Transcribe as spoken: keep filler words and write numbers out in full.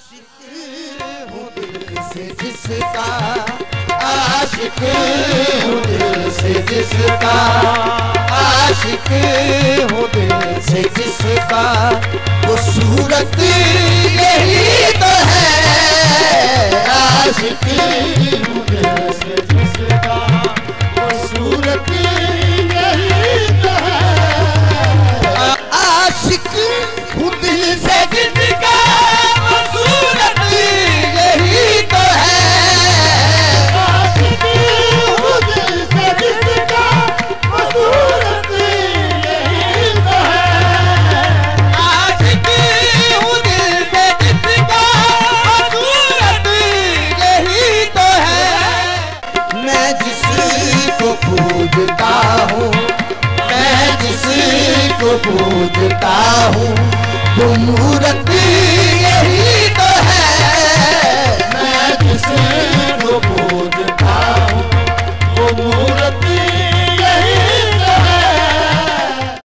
जिसका आशिक हूँ दिल से जिसका आशिक हूँ दिल से जिसका वो सूरत यही तो है आशिक